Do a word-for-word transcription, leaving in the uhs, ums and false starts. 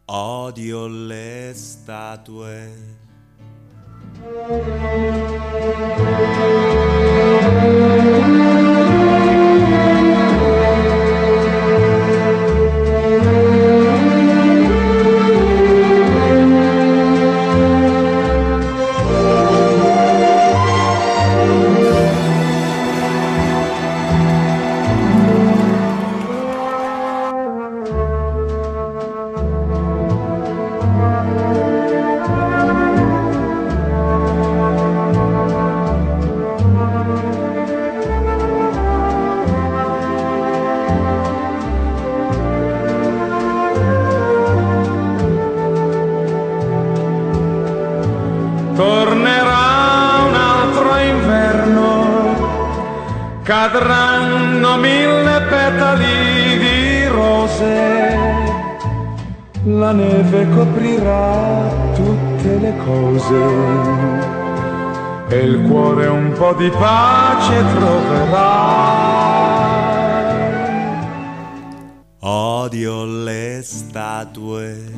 Odio le statue. Tornerà un altro inverno, cadranno mille petali di rose, la neve coprirà tutte le cose e il cuore un po' di pace troverà. Odio le statue.